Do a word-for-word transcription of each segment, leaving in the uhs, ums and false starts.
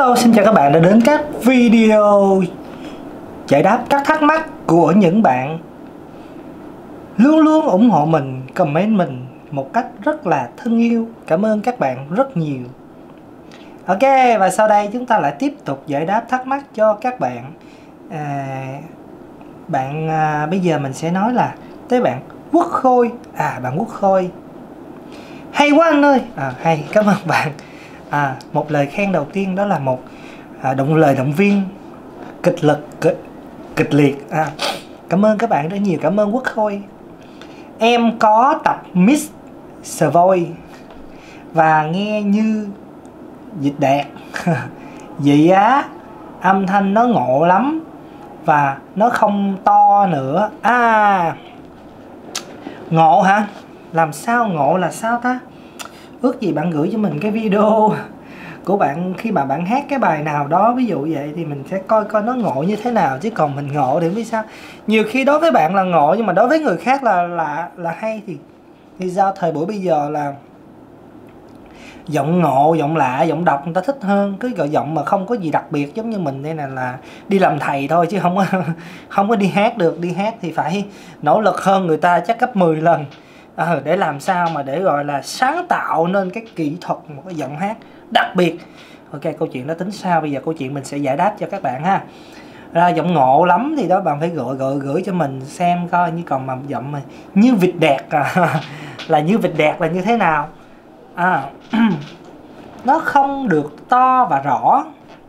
Hello, xin chào các bạn đã đến các video giải đáp các thắc mắc của những bạn luôn luôn ủng hộ mình, comment mình một cách rất là thân yêu. Cảm ơn các bạn rất nhiều. Ok, và sau đây chúng ta lại tiếp tục giải đáp thắc mắc cho các bạn. à, Bạn à, bây giờ mình sẽ nói là tới bạn Quốc Khôi. À, bạn Quốc Khôi, hay quá anh ơi. À, hay, cảm ơn bạn. À, một lời khen đầu tiên đó là một à, động lời động viên kịch lực kịch, kịch liệt. À, cảm ơn các bạn rất nhiều, cảm ơn Quốc Khôi. Em có tập Miss Savoy và nghe như dịch đạt. Vậy á, âm thanh nó ngộ lắm và nó không to nữa. À, ngộ hả? Làm sao ngộ là sao ta? Ước gì bạn gửi cho mình cái video của bạn khi mà bạn hát cái bài nào đó, ví dụ vậy, thì mình sẽ coi coi nó ngộ như thế nào. Chứ còn mình ngộ thì biết sao. Nhiều khi đối với bạn là ngộ nhưng mà đối với người khác là là là hay thì thì sao? Thời buổi bây giờ là giọng ngộ, giọng lạ, giọng độc người ta thích hơn. Cứ gọi giọng mà không có gì đặc biệt giống như mình đây này là đi làm thầy thôi chứ không có không có đi hát được. Đi hát thì phải nỗ lực hơn người ta chắc gấp mười lần. À, để làm sao mà để gọi là sáng tạo nên cái kỹ thuật một cái giọng hát đặc biệt. Ok, câu chuyện đó tính sau. Bây giờ câu chuyện mình sẽ giải đáp cho các bạn ha. Ra giọng ngộ lắm thì đó bạn phải gọi gọi gửi cho mình xem coi. Như còn mà giọng mà như vịt đẹp à, là như vịt đẹp là như thế nào? À, nó không được to và rõ.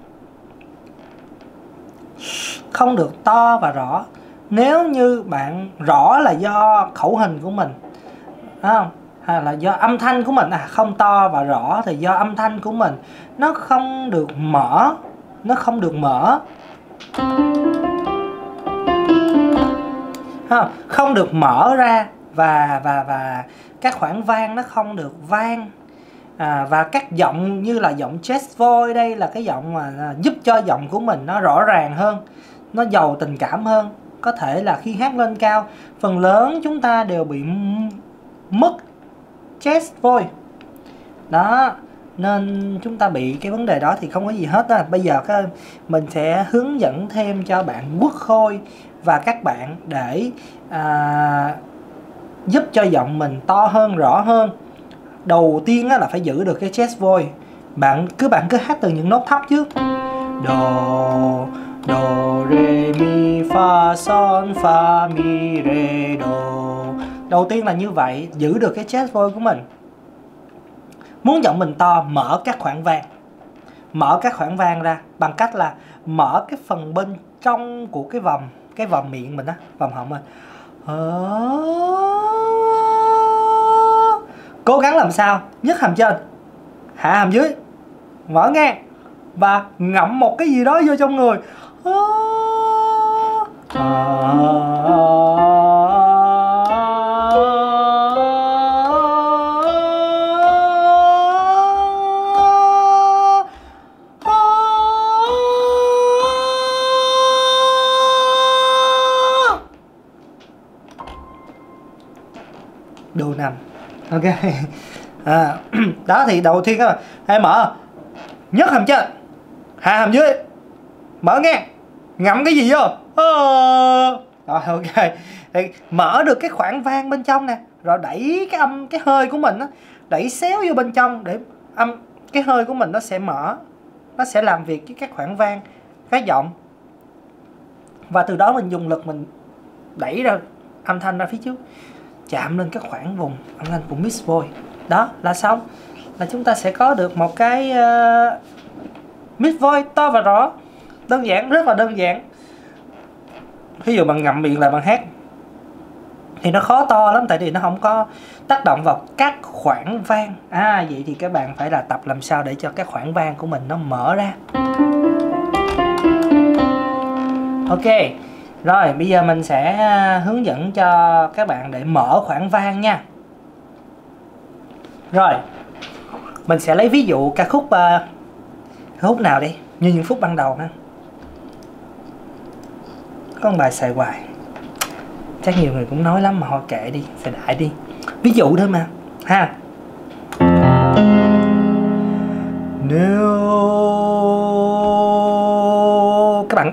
Không được to và rõ. Nếu như bạn rõ là do khẩu hình của mình, không? Hay là do âm thanh của mình. À, không to và rõ thì do âm thanh của mình nó không được mở. Nó không được mở. Không, không được mở ra. Và và và các khoảng vang nó không được vang. À, và các giọng như là giọng chest voice, đây là cái giọng mà giúp cho giọng của mình nó rõ ràng hơn, nó giàu tình cảm hơn. Có thể là khi hát lên cao, phần lớn chúng ta đều bị mất chest voice đó, nên chúng ta bị cái vấn đề đó thì không có gì hết á. Bây giờ cái, mình sẽ hướng dẫn thêm cho bạn Quốc Khôi và các bạn để à, giúp cho giọng mình to hơn, rõ hơn. Đầu tiên á, là phải giữ được cái chest voice. Bạn cứ bạn cứ hát từ những nốt thấp trước. Do, do, re, mi, fa, son, fa, mi, re, do. Đầu tiên là như vậy, giữ được cái chest voice của mình. Muốn giọng mình to, mở các khoảng vang. Mở các khoảng vang ra bằng cách là mở cái phần bên trong của cái vòng, cái vòng miệng mình á, vòng họng mình. Cố gắng làm sao nhấc hàm trên, hạ hàm dưới, mở ngang và ngậm một cái gì đó vô trong người. Đồ nằm. Ok. À, đó thì đầu tiên các bạn hãy mở, nhấc hàm trên, hạ hàm dưới, mở ngang, ngậm cái gì vô. Rồi, ok. Thì mở được cái khoảng vang bên trong nè, rồi đẩy cái âm, cái hơi của mình á, đẩy xéo vô bên trong để âm, cái hơi của mình nó sẽ mở, nó sẽ làm việc với các khoảng vang, các giọng. Và từ đó mình dùng lực mình đẩy ra âm thanh ra phía trước, chạm lên các khoảng vùng âm thanh của Miss Voice. Đó là xong, là chúng ta sẽ có được một cái uh, Miss Voice to và rõ. Đơn giản, rất là đơn giản. Ví dụ bạn ngậm miệng lại bạn hát thì nó khó to lắm, tại vì nó không có tác động vào các khoảng vang. À, vậy thì các bạn phải là tập làm sao để cho các khoảng vang của mình nó mở ra. Ok. Rồi, bây giờ mình sẽ hướng dẫn cho các bạn để mở khoảng vang nha. Rồi, mình sẽ lấy ví dụ ca khúc uh, ca khúc nào đi, như những phút ban đầu ha. Có một bài xài hoài, chắc nhiều người cũng nói lắm mà họ kệ đi, xài đại đi. Ví dụ thôi mà ha. Nếu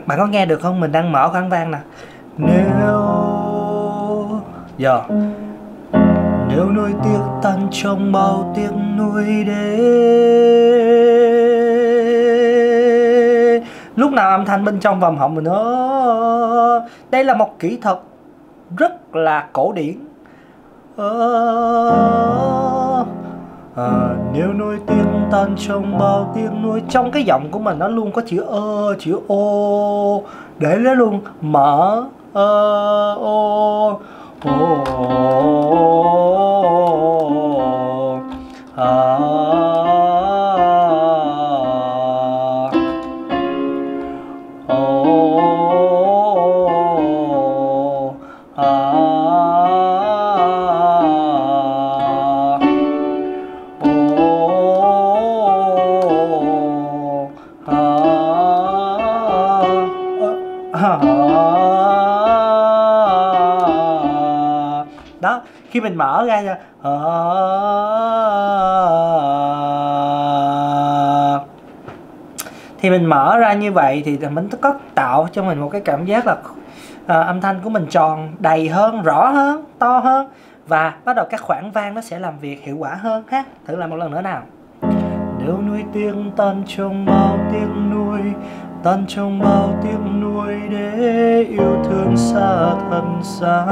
bạn có nghe được không? Mình đang mở khoảng vang nè. Nếu giờ nếu nuối tiếc tan trong bao tiếc nuối đến, lúc nào âm thanh bên trong vòng họng mình ơ. Đây là một kỹ thuật rất là cổ điển. Ờ, à, nếu nuối tiếc tan trong bao tiếc nuối, trong cái giọng của mình nó luôn có chữ ơ, chữ ô, để nó luôn mở ơ ô ô à, đó, khi mình mở ra nha, thì mình mở ra như vậy thì mình có tạo cho mình một cái cảm giác là à, âm thanh của mình tròn, đầy hơn, rõ hơn, to hơn, và bắt đầu các khoảng vang nó sẽ làm việc hiệu quả hơn ha. Thử làm một lần nữa nào. Nếu nuối tiếc tan trong bao tiếc nuối, tan trong bao tiếc nuối để yêu thương xa thân xa.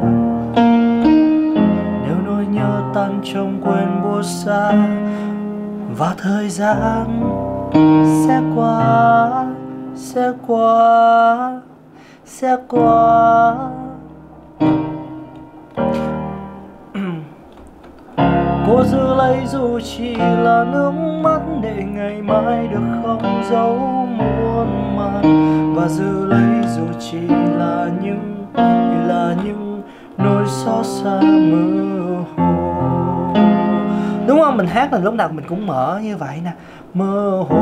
Nếu nỗi nhớ tan trong quên buốt xa, và thời gian sẽ qua, sẽ qua, sẽ qua. Cô giữ lấy dù chỉ là nước mắt để ngày mai được không dấu muôn màn, và giữ lấy dù chỉ là những là những nỗi xót xa mơ hồ. Đúng không? Mình hát là lúc nào mình cũng mở như vậy nè. Mơ hồ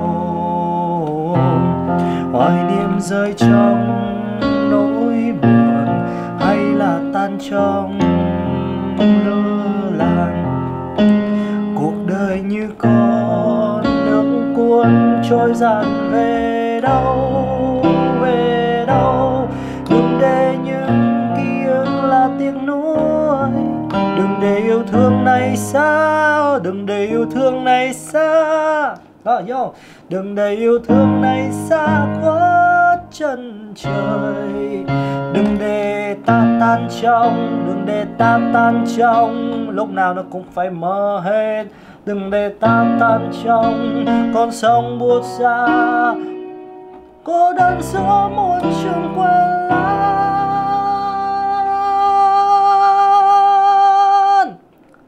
hoài niệm rơi trong nỗi buồn, hay là tan trong lơ làng. Cuộc đời như con nước cuốn trôi dạt về đâu, về đâu. Đừng để những ký ức là tiếc nuối, đừng để yêu thương này xa, đừng để yêu thương này xa. Đó, vô. Đừng để yêu thương này xa khuất chân trời, đừng để ta tan trong, đừng để ta tan trong, lúc nào nó cũng phải mơ hết. Đừng để ta tan trong con sông buốt xa, cô đơn giữa muôn trường quên lan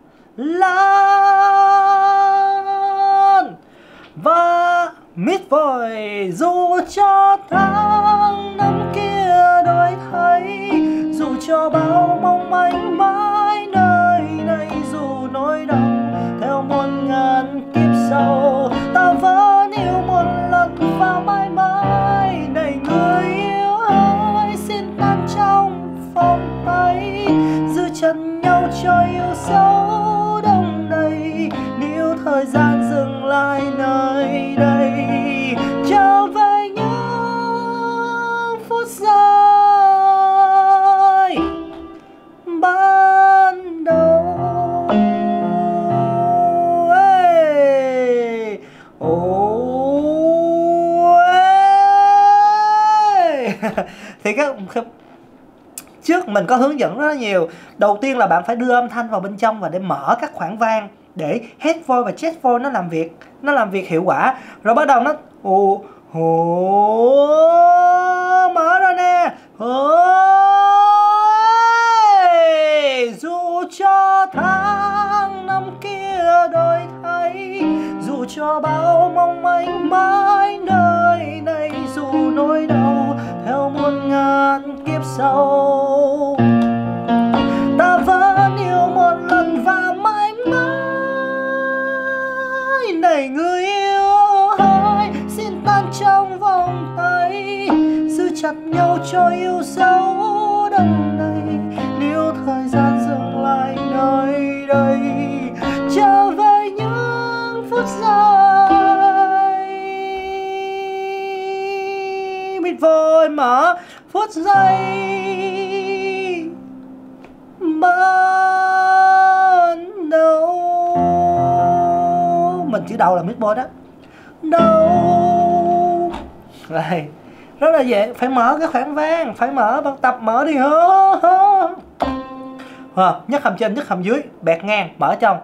lan. Và mít vội dù cho tháng năm kia đổi thay, dù cho bao mong manh mãi nơi này, dù nỗi đau theo muôn ngàn kiếp sau, ta vẫn yêu một lần và mãi mãi. Này người yêu ơi, xin tan trong vòng tay, giữ chặt nhau cho yêu dấu đông đầy. Nếu thời gian dừng lại nơi đây, trở về những phút giây ban đầu. Hey, oh, hey. Thì các trước mình có hướng dẫn rất là nhiều. Đầu tiên là bạn phải đưa âm thanh vào bên trong và để mở các khoảng vang để head voice và chest voice nó làm việc, nó làm việc hiệu quả. Rồi bắt đầu nó ồ ồ mở ra nè. Ôi, dù cho tháng năm kia đổi thay, dù cho bao mong manh mãi nơi này, dù nỗi đau theo muôn ngàn kiếp sau, ta vẫn yêu một lần và mãi mãi. Này người yêu ơi, xin tan trong vòng tay, giữ chặt nhau cho yêu dấu đông đầy. Nếu thời gian dừng lại nơi đây, trở về những phút giây. Mít Voi mở phút giây ban đầu. Mình chữ đầu là Mít Boy đó. Đâu. Đây, rất là dễ, phải mở cái khoảng vang, phải mở, bạn tập mở đi hả? À, nhấc hàm trên, nhấc hàm dưới, bẹt ngang, mở trong.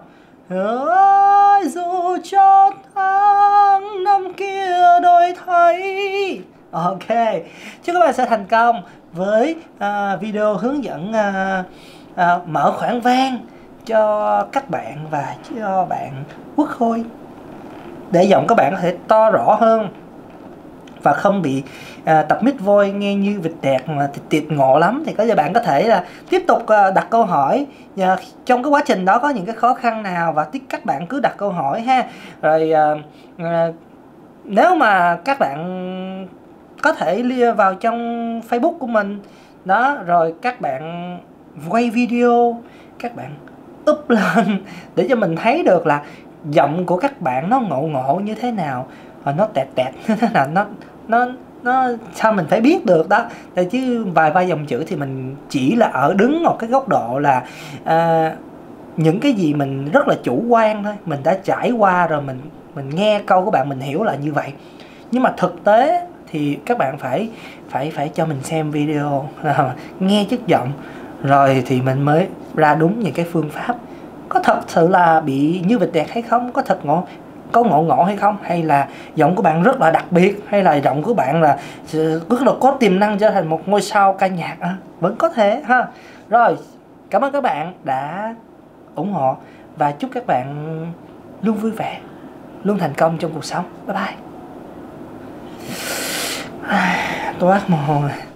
Dù cho tháng năm kia đổi thay. Ok, chúc các bạn sẽ thành công với uh, video hướng dẫn uh, uh, mở khoảng vang cho các bạn và cho bạn Quốc Khôi, để giọng các bạn có thể to rõ hơn và không bị à, tập Mít Voice nghe như vịt đẹt mà tiệt, tiệt ngộ lắm. Thì có thể bạn có thể là tiếp tục à, đặt câu hỏi à, trong cái quá trình đó có những cái khó khăn nào, và tiếp các bạn cứ đặt câu hỏi ha. Rồi à, à, nếu mà các bạn có thể vào trong Facebook của mình đó, rồi các bạn quay video, các bạn up lên để cho mình thấy được là giọng của các bạn nó ngộ ngộ như thế nào, và nó tẹt tẹt như thế nào, nó nó nó sao mình phải biết được đó. Tại chứ vài ba dòng chữ thì mình chỉ là ở đứng một cái góc độ là à, những cái gì mình rất là chủ quan thôi, mình đã trải qua rồi, mình mình nghe câu của bạn mình hiểu là như vậy. Nhưng mà thực tế thì các bạn phải phải phải cho mình xem video, nghe chất giọng, rồi thì mình mới ra đúng những cái phương pháp có thật sự là bị như vịt đẹt hay không, có thật ngộ, có ngộ ngộ hay không, hay là giọng của bạn rất là đặc biệt, hay là giọng của bạn là rất là có tiềm năng trở thành một ngôi sao ca nhạc à, vẫn có thể ha. Rồi, cảm ơn các bạn đã ủng hộ và chúc các bạn luôn vui vẻ, luôn thành công trong cuộc sống. Bye bye. Tôi ác mồ hôi.